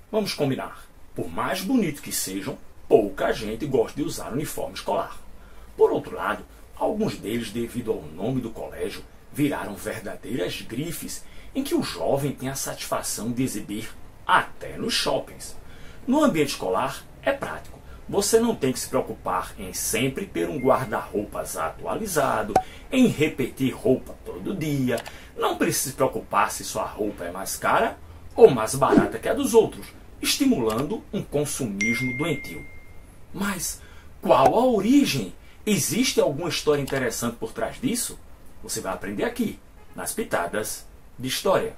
Vamos combinar. Por mais bonito que sejam, pouca gente gosta de usar uniforme escolar. Por outro lado, alguns deles, devido ao nome do colégio, viraram verdadeiras grifes em que o jovem tem a satisfação de exibir até nos shoppings. No ambiente escolar, é prático. Você não tem que se preocupar em sempre ter um guarda-roupas atualizado, em repetir roupa todo dia. Não precisa se preocupar se sua roupa é mais cara ou mais barata que a dos outros, estimulando um consumismo doentio. Mas qual a origem? Existe alguma história interessante por trás disso? Você vai aprender aqui, nas Pitadas de História.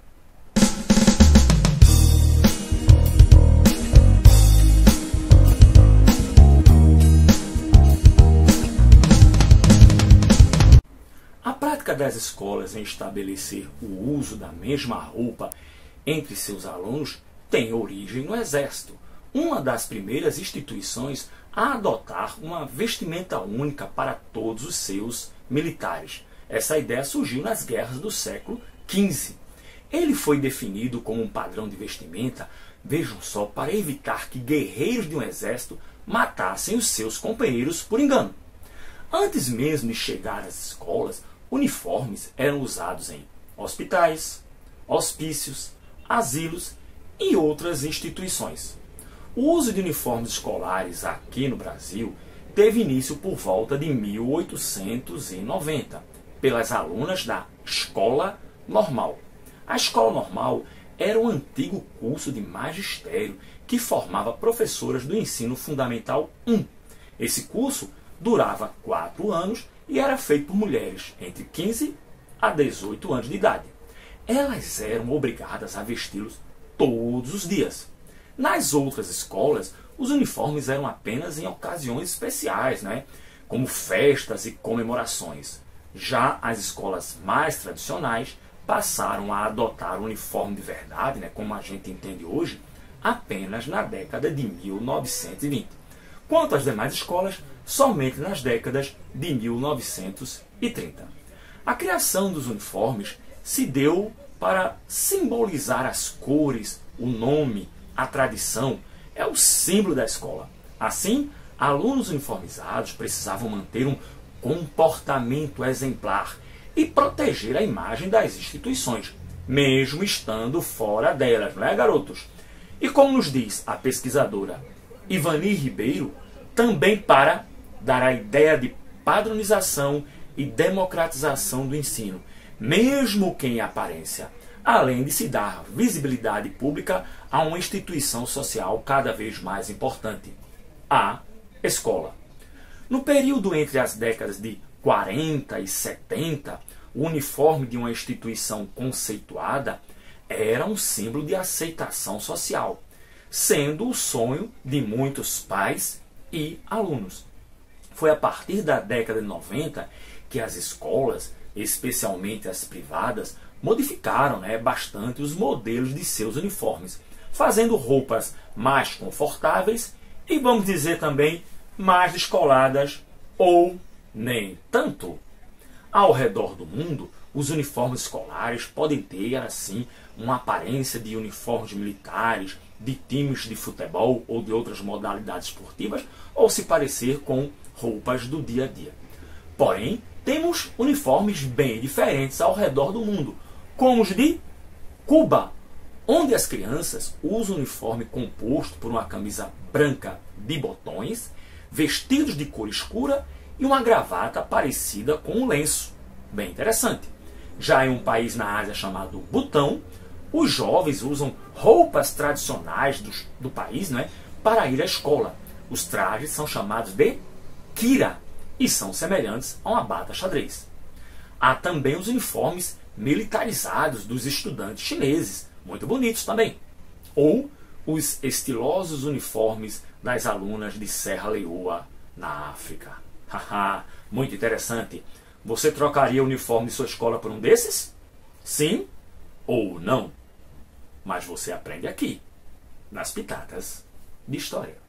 A prática das escolas em estabelecer o uso da mesma roupa entre seus alunos tem origem no Exército, uma das primeiras instituições a adotar uma vestimenta única para todos os seus militares. Essa ideia surgiu nas guerras do século XV. Ele foi definido como um padrão de vestimenta, vejam só, para evitar que guerreiros de um exército matassem os seus companheiros por engano. Antes mesmo de chegar às escolas, uniformes eram usados em hospitais, hospícios, asilos e outras instituições. O uso de uniformes escolares aqui no Brasil teve início por volta de 1890, pelas alunas da Escola Normal. A Escola Normal era um antigo curso de magistério que formava professoras do ensino fundamental 1. Esse curso durava 4 anos e era feito por mulheres entre 15 a 18 anos de idade. Elas eram obrigadas a vesti-los todos os dias. Nas outras escolas, os uniformes eram apenas em ocasiões especiais, como festas e comemorações. Já as escolas mais tradicionais passaram a adotar o uniforme de verdade, como a gente entende hoje, apenas na década de 1920. Quanto às demais escolas, somente nas décadas de 1930. A criação dos uniformes se deu para simbolizar as cores, o nome, a tradição, é o símbolo da escola. Assim, alunos uniformizados precisavam manter um comportamento exemplar e proteger a imagem das instituições, mesmo estando fora delas, não é, garotos? E como nos diz a pesquisadora Ivani Ribeiro, também para dar a ideia de padronização e democratização do ensino, mesmo que em aparência, além de se dar visibilidade pública a uma instituição social cada vez mais importante, a escola. No período entre as décadas de 40 e 70, o uniforme de uma instituição conceituada era um símbolo de aceitação social, sendo o sonho de muitos pais e alunos. Foi a partir da década de 90 que as escolas, especialmente as privadas, modificaram bastante os modelos de seus uniformes, fazendo roupas mais confortáveis e, vamos dizer também, mais descoladas ou nem tanto. Ao redor do mundo, os uniformes escolares podem ter, assim, uma aparência de uniformes militares, de times de futebol ou de outras modalidades esportivas, ou se parecer com roupas do dia a dia. Porém, temos uniformes bem diferentes ao redor do mundo, como os de Cuba, onde as crianças usam um uniforme composto por uma camisa branca de botões, vestidos de cor escura e uma gravata parecida com um lenço. Bem interessante. Já em um país na Ásia chamado Butão, os jovens usam roupas tradicionais do país para ir à escola. Os trajes são chamados de kira e são semelhantes a uma bata xadrez. Há também os uniformes militarizados dos estudantes chineses, muito bonitos também. Ou os estilosos uniformes das alunas de Serra Leoa, na África. Haha, muito interessante. Você trocaria o uniforme de sua escola por um desses? Sim ou não? Mas você aprende aqui, nas Pitadas de História.